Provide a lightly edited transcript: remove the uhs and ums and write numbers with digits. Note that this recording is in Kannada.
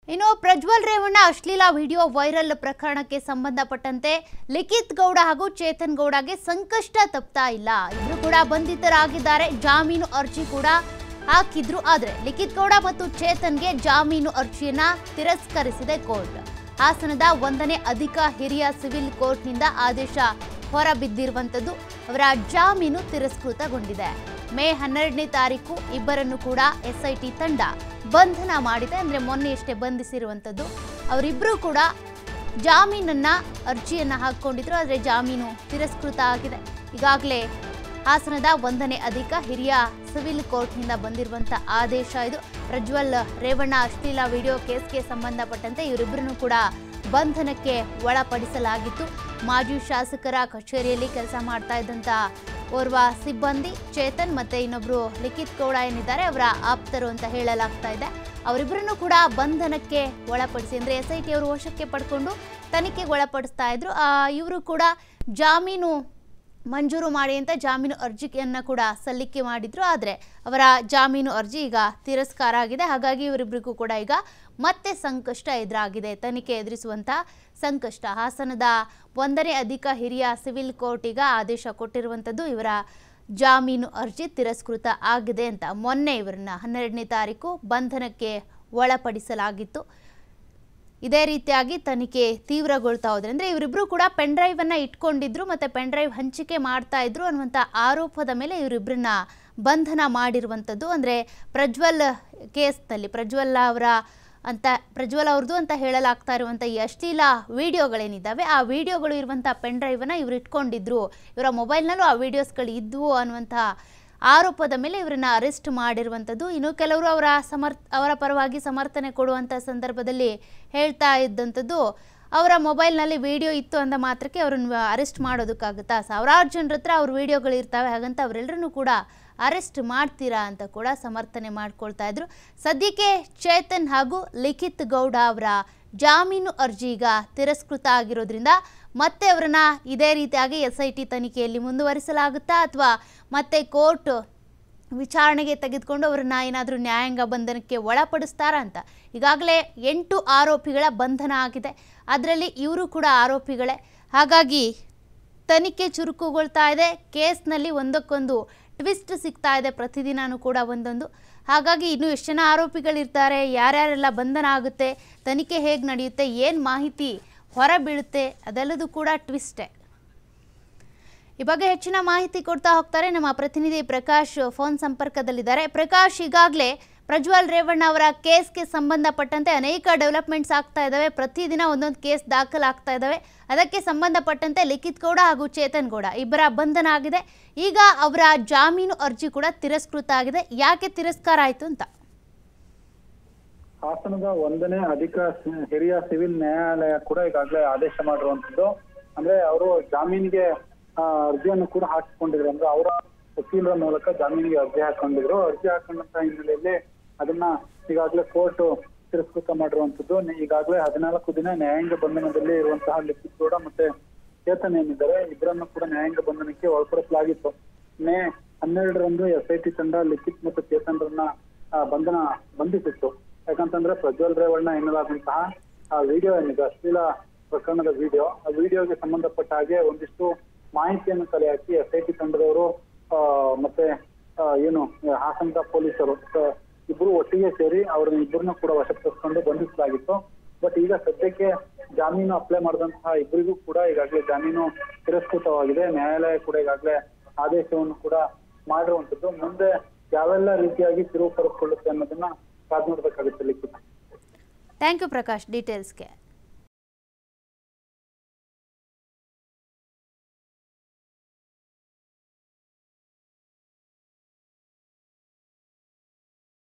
ಇನ್ನು ಪ್ರಜ್ವಲ್ ರೇವಣ್ಣ ಅಶ್ಲೀಲ ವಿಡಿಯೋ ವೈರಲ್ ಪ್ರಕರಣಕ್ಕೆ ಸಂಬಂಧಪಟ್ಟಂತೆ ಲಿಖಿತ್ ಗೌಡ ಹಾಗೂ ಚೇತನ್ ಗೌಡಗೆ ಸಂಕಷ್ಟ ತಪ್ತಾ ಇಲ್ಲ. ಇಬ್ಬರು ಕೂಡ ಬಂಧಿತರಾಗಿದ್ದಾರೆ. ಜಾಮೀನು ಅರ್ಜಿ ಕೂಡ ಹಾಕಿದ್ರು. ಆದರೆ ಲಿಖಿತ್ ಗೌಡ ಮತ್ತು ಚೇತನ್ಗೆ ಜಾಮೀನು ಅರ್ಜಿಯನ್ನ ತಿರಸ್ಕರಿಸಿದೆ ಕೋರ್ಟ್. ಹಾಸನದ 1ನೇ ಅಧಿಕ ಹಿರಿಯ ಸಿವಿಲ್ ಕೋರ್ಟ್ನಿಂದ ಆದೇಶ ಹೊರಬಿದ್ದಿರುವಂತದ್ದು. ಅವರ ಜಾಮೀನು ತಿರಸ್ಕೃತಗೊಂಡಿದೆ. ಮೇ 12ನೇ ತಾರೀಕು ಇಬ್ಬರನ್ನು ಕೂಡ ಎಸ್ಐಟಿ ತಂಡ ಬಂಧನ ಮಾಡಿದೆ. ಅಂದರೆ ಮೊನ್ನೆಯಷ್ಟೇ ಬಂಧಿಸಿರುವಂಥದ್ದು. ಅವರಿಬ್ಬರು ಕೂಡ ಜಾಮೀನನ್ನ ಅರ್ಜಿಯನ್ನ ಹಾಕಿಕೊಂಡಿದ್ರು. ಆದರೆ ಜಾಮೀನು ತಿರಸ್ಕೃತ ಆಗಿದೆ. ಈಗಾಗಲೇ ಹಾಸನದ 1ನೇ ಅಧಿಕ ಹಿರಿಯ ಸಿವಿಲ್ ಕೋರ್ಟ್ನಿಂದ ಬಂದಿರುವಂಥ ಆದೇಶ ಇದು. ಪ್ರಜ್ವಲ್ ರೇವಣ್ಣ ಅಶ್ಲೀಲ ವಿಡಿಯೋ ಕೇಸ್ಗೆ ಸಂಬಂಧಪಟ್ಟಂತೆ ಇವರಿಬ್ಬರನ್ನು ಕೂಡ ಬಂಧನಕ್ಕೆ ಒಳಪಡಿಸಲಾಗಿತ್ತು. ಮಾಜಿ ಶಾಸಕರ ಕಚೇರಿಯಲ್ಲಿ ಕೆಲಸ ಮಾಡ್ತಾ ಇದ್ದಂಥ ಓರ್ವ ಸಿಬ್ಬಂದಿ ಚೇತನ್ ಮತ್ತೆ ಇನ್ನೊಬ್ರು ಲಿಖಿತ್ ಗೌಡ ಏನಿದ್ದಾರೆ ಅವರ ಆಪ್ತರು ಅಂತ ಹೇಳಲಾಗ್ತಾ ಇದೆ. ಅವರಿಬ್ಬರನ್ನು ಕೂಡ ಬಂಧನಕ್ಕೆ ಒಳಪಡಿಸಿ ಅಂದರೆ ಎಸ್ಐಟಿ ಅವರು ವಶಕ್ಕೆ ಪಡ್ಕೊಂಡು ತನಿಖೆಗೆ ಒಳಪಡಿಸ್ತಾ ಇದ್ರು. ಇವರು ಕೂಡ ಜಾಮೀನು ಮಂಜೂರು ಮಾಡಿ ಅಂತ ಜಾಮೀನು ಅರ್ಜಿಯನ್ನು ಕೂಡ ಸಲ್ಲಿಕೆ ಮಾಡಿದ್ರು. ಆದರೆ ಅವರ ಜಾಮೀನು ಅರ್ಜಿ ಈಗ ತಿರಸ್ಕಾರ ಆಗಿದೆ. ಹಾಗಾಗಿ ಇವರಿಬ್ಬರಿಗೂ ಕೂಡ ಈಗ ಮತ್ತೆ ಸಂಕಷ್ಟ ಎದುರಾಗಿದೆ. ತನಿಖೆ ಎದುರಿಸುವಂಥ ಸಂಕಷ್ಟ. ಹಾಸನದ 1ನೇ ಅಧಿಕ ಹಿರಿಯ ಸಿವಿಲ್ ಕೋರ್ಟ್ ಈಗ ಆದೇಶ ಕೊಟ್ಟಿರುವಂಥದ್ದು. ಇವರ ಜಾಮೀನು ಅರ್ಜಿ ತಿರಸ್ಕೃತ ಆಗಿದೆ ಅಂತ. ಮೊನ್ನೆ ಇವರನ್ನ 12ನೇ ತಾರೀಕು ಬಂಧನಕ್ಕೆ ಒಳಪಡಿಸಲಾಗಿತ್ತು. ಇದೇ ರೀತಿಯಾಗಿ ತನಿಖೆ ತೀವ್ರಗೊಳ್ತಾ ಹೋದ್ರೆ ಅಂದರೆ ಇವರಿಬ್ಬರು ಕೂಡ ಪೆನ್ ಡ್ರೈವ್ ಅನ್ನ ಇಟ್ಕೊಂಡಿದ್ರು ಮತ್ತು ಪೆನ್ ಡ್ರೈವ್ ಹಂಚಿಕೆ ಮಾಡ್ತಾ ಇದ್ರು ಅನ್ನುವಂಥ ಆರೋಪದ ಮೇಲೆ ಇವರಿಬ್ಬರನ್ನ ಬಂಧನ ಮಾಡಿರುವಂಥದ್ದು. ಅಂದರೆ ಪ್ರಜ್ವಲ್ ಕೇಸ್ನಲ್ಲಿ ಪ್ರಜ್ವಲ್ ಅವ್ರದ್ದು ಅಂತ ಹೇಳಲಾಗ್ತಾ ಇರುವಂಥ ಈ ಅಶ್ಲೀಲ ವಿಡಿಯೋಗಳೇನಿದ್ದಾವೆ ಆ ವಿಡಿಯೋಗಳು ಇರುವಂಥ ಪೆನ್ ಡ್ರೈವನ್ನ ಇವರು ಇಟ್ಕೊಂಡಿದ್ರು. ಇವರ ಮೊಬೈಲ್ನಲ್ಲೂ ಆ ವಿಡಿಯೋಸ್ಗಳು ಇದ್ವು ಅನ್ನುವಂಥ ಆರೋಪದ ಮೇಲೆ ಇವರನ್ನ ಅರೆಸ್ಟ್ ಮಾಡಿರುವಂಥದ್ದು. ಇನ್ನು ಕೆಲವರು ಅವರ ಪರವಾಗಿ ಸಮರ್ಥನೆ ಕೊಡುವಂಥ ಸಂದರ್ಭದಲ್ಲಿ ಹೇಳ್ತಾ ಇದ್ದಂಥದ್ದು, ಅವರ ಮೊಬೈಲ್ನಲ್ಲಿ ವಿಡಿಯೋ ಇತ್ತು ಅಂದ ಮಾತ್ರಕ್ಕೆ ಅವರನ್ನು ಅರೆಸ್ಟ್ ಮಾಡೋದಕ್ಕಾಗುತ್ತಾ? ಸಾವಿರಾರು ಜನರ ಹತ್ರ ಅವ್ರ ವಿಡಿಯೋಗಳಿರ್ತವೆ, ಹಾಗಂತ ಅವರೆಲ್ಲರನ್ನೂ ಕೂಡ ಅರೆಸ್ಟ್ ಮಾಡ್ತೀರಾ ಅಂತ ಕೂಡ ಸಮರ್ಥನೆ ಮಾಡ್ಕೊಳ್ತಾ ಇದ್ರು. ಸದ್ಯಕ್ಕೆ ಚೇತನ್ ಹಾಗೂ ಲಿಖಿತ್ ಗೌಡ ಅವರ ಜಾಮೀನು ಅರ್ಜಿ ಈಗ ತಿರಸ್ಕೃತ ಆಗಿರೋದ್ರಿಂದ ಮತ್ತೆ ಅವರನ್ನ ಇದೇ ರೀತಿಯಾಗಿ SIT ತನಿಖೆಯಲ್ಲಿ ಮುಂದುವರಿಸಲಾಗುತ್ತಾ ಅಥವಾ ಮತ್ತೆ ಕೋರ್ಟ್ ವಿಚಾರಣೆಗೆ ತೆಗೆದುಕೊಂಡು ಅವರನ್ನ ಏನಾದರೂ ನ್ಯಾಯಾಂಗ ಬಂಧನಕ್ಕೆ ಒಳಪಡಿಸ್ತಾರಾ ಅಂತ. ಈಗಾಗಲೇ 8 ಆರೋಪಿಗಳ ಬಂಧನ ಆಗಿದೆ. ಅದರಲ್ಲಿ ಇವರು ಕೂಡ ಆರೋಪಿಗಳೇ. ಹಾಗಾಗಿ ತನಿಖೆ ಚುರುಕುಗೊಳ್ತಾ ಇದೆ. ಕೇಸ್ನಲ್ಲಿ ಒಂದಕ್ಕೊಂದು ಟ್ವಿಸ್ಟ್ ಸಿಗ್ತಾ ಇದೆ. ಪ್ರತಿದಿನವೂ ಕೂಡ ಒಂದೊಂದು. ಹಾಗಾಗಿ ಇನ್ನೂ ಎಷ್ಟು ಜನ ಆರೋಪಿಗಳಿರ್ತಾರೆ, ಯಾರ್ಯಾರೆಲ್ಲ ಬಂಧನ ಆಗುತ್ತೆ, ತನಿಖೆ ಹೇಗೆ ನಡೆಯುತ್ತೆ, ಏನು ಮಾಹಿತಿ ಹೊರ ಬೀಳುತ್ತೆ, ಅದೆಲ್ಲದೂ ಕೂಡ ಟ್ವಿಸ್ಟೇ. ಈ ಬಗ್ಗೆ ಹೆಚ್ಚಿನ ಮಾಹಿತಿ ಕೊಡ್ತಾ ಹೋಗ್ತಾರೆ ನಮ್ಮ ಪ್ರತಿನಿಧಿ ಪ್ರಕಾಶ್ ಫೋನ್ ಸಂಪರ್ಕದಲ್ಲಿದ್ದಾರೆ. ಪ್ರಕಾಶ್, ಈಗಾಗಲೇ ಪ್ರಜ್ವಲ್ ರೇವಣ್ಣ ಅವರ ಕೇಸ್ಗೆ ಸಂಬಂಧಪಟ್ಟಂತೆ ಅನೇಕ ಡೆವಲಪ್ಮೆಂಟ್ಸ್ ಆಗ್ತಾ ಇದ್ದಾವೆ. ಪ್ರತಿದಿನ ಒಂದೊಂದು ಕೇಸ್ ದಾಖಲಾಗ್ತಾ ಇದ್ದಾವೆ. ಅದಕ್ಕೆ ಸಂಬಂಧಪಟ್ಟಂತೆ ಲಿಖಿತ್ ಗೌಡ ಹಾಗೂ ಚೇತನ್ ಗೌಡ ಇಬ್ಬರ ಬಂಧನ ಆಗಿದೆ. ಈಗ ಅವರ ಜಾಮೀನು ಅರ್ಜಿ ಕೂಡ ತಿರಸ್ಕೃತ ಆಗಿದೆ. ಯಾಕೆ ತಿರಸ್ಕಾರ ಆಯಿತು ಅಂತ? ಹಾಸನದ 1ನೇ ಅಧಿಕ ಹಿರಿಯ ಸಿವಿಲ್ ನ್ಯಾಯಾಲಯ ಕೂಡ ಈಗಾಗಲೇ ಆದೇಶ ಮಾಡಿರುವಂತದ್ದು. ಅಂದ್ರೆ ಅವರು ಜಾಮೀನಿಗೆ ಅರ್ಜಿಯನ್ನು ಕೂಡ ಹಾಕಿಕೊಂಡಿದ್ರು. ಅಂದ್ರೆ ಅವರ ವಕೀಲರ ಮೂಲಕ ಜಾಮೀನಿಗೆ ಅರ್ಜಿ ಹಾಕೊಂಡಿದ್ರು. ಅರ್ಜಿ ಹಾಕೊಂಡಂತ ಹಿನ್ನೆಲೆಯಲ್ಲಿ ಅದನ್ನ ಈಗಾಗಲೇ ಕೋರ್ಟ್ ತಿರಸ್ಕೃತ ಮಾಡಿರುವಂತದ್ದು. ಈಗಾಗಲೇ 14 ದಿನ ನ್ಯಾಯಾಂಗ ಬಂಧನದಲ್ಲಿ ಇರುವಂತಹ ಲಿಖಿತ್ ಗೌಡ ಮತ್ತೆ ಚೇತನ್ ಏನಿದ್ದಾರೆ ಇಬ್ಬರನ್ನು ಕೂಡ ನ್ಯಾಯಾಂಗ ಬಂಧನಕ್ಕೆ ಒಳಪಡಿಸಲಾಗಿತ್ತು. ಮೇ 12ರಂದು SIT ತಂಡ ಲಿಖಿತ್ ಮತ್ತು ಚೇತನ್ರನ್ನ ಬಂಧಿಸಿತ್ತು. ಯಾಕಂತಂದ್ರೆ ಪ್ರಜ್ವಲ್ ರೇವಣ್ಣ ಎನ್ನಲಾದಂತಹ ಆ ವಿಡಿಯೋ ಏನಿದೆ, ಅಶ್ಲೀಲ ಪ್ರಕರಣದ ವಿಡಿಯೋ, ಆ ವಿಡಿಯೋಗೆ ಸಂಬಂಧಪಟ್ಟ ಹಾಗೆ ಒಂದಿಷ್ಟು ಮಾಹಿತಿಯನ್ನು ಕಲೆ ಹಾಕಿ SIT ತಂಡದವರು ಮತ್ತೆ ಹಾಸನದ ಪೊಲೀಸರು ಇಬ್ರು ಒಟ್ಟಿಗೆ ಸೇರಿ ಅವ್ರನ್ನ ಇಬ್ಬರನ್ನ ಕೂಡ ವಶಪಡಿಸಿಕೊಂಡು ಬಂಧಿಸಲಾಗಿತ್ತು. ಬಟ್ ಈಗ ಸದ್ಯಕ್ಕೆ ಜಾಮೀನು ಅಪ್ಲೈ ಮಾಡಿದಂತಹ ಇಬ್ಬರಿಗೂ ಕೂಡ ಈಗಾಗಲೇ ಜಾಮೀನು ತಿರಸ್ಕೃತವಾಗಿದೆ. ನ್ಯಾಯಾಲಯ ಕೂಡ ಈಗಾಗಲೇ ಆದೇಶವನ್ನು ಕೂಡ ಮಾಡಿರುವಂತದ್ದು. ಮುಂದೆ ಯಾವೆಲ್ಲ ರೀತಿಯಾಗಿ ತಿರುವು ಪಡೆದುಕೊಳ್ಳುತ್ತೆ ಅನ್ನೋದನ್ನ ಕಾದು ನೋಡ್ಬೇಕಾಗುತ್ತೆ. Thank you Prakash ಡೀಟೇಲ್ಸ್ಗೆ.